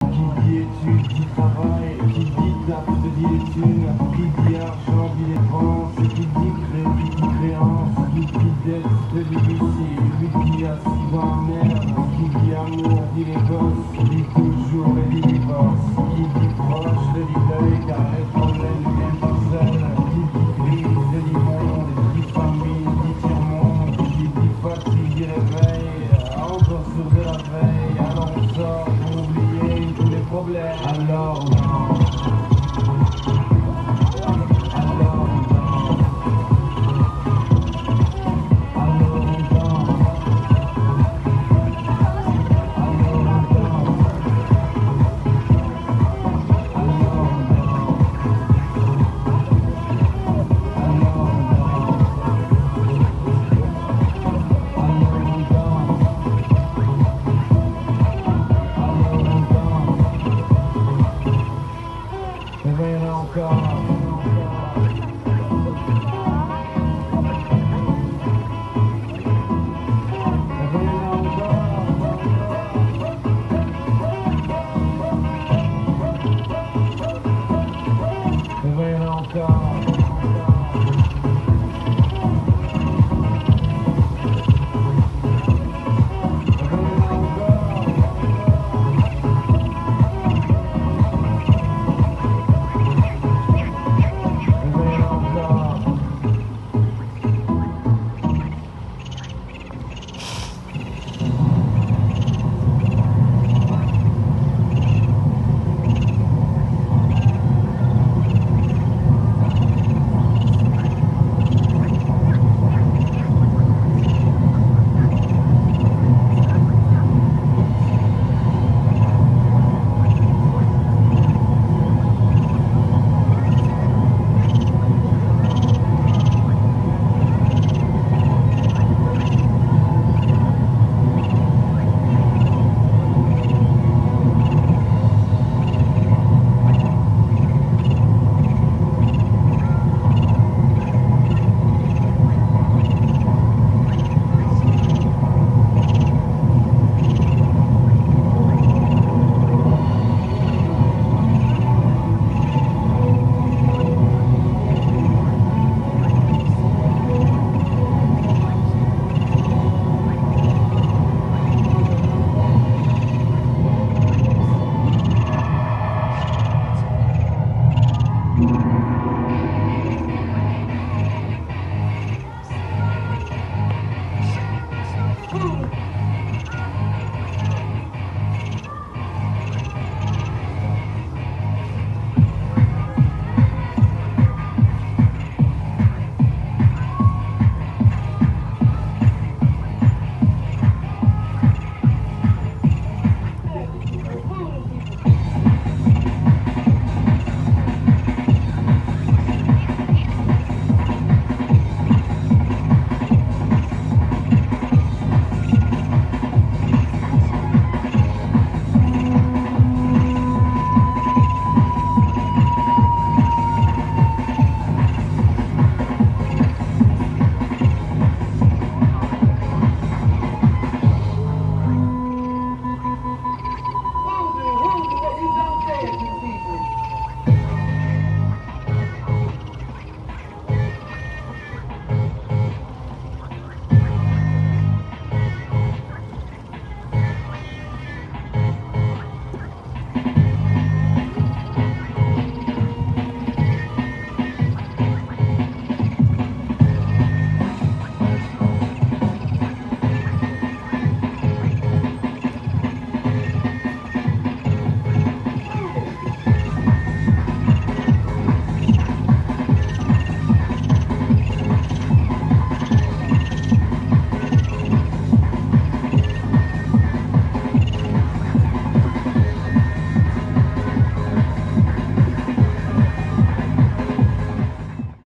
Qui dit études, dit travail, qui dit taf, te dit les thunes, qui dit argent, dit dépenses, qui dit crédit, dit créance, qui dit dette, te dit huissier, lui dit assis dans la merde, qui dit amour, dit les gosses, dit toujours et dit divorce, qui dit proche, te dit deuil, car les problèmes viennent pas seuls, qui dit crise, te dit monde, dit famille, dit tiers-monde, qui dit fatigue, dit réveil, encore sur de la veille, alors on sort pour oublier tous les problèmes. Alors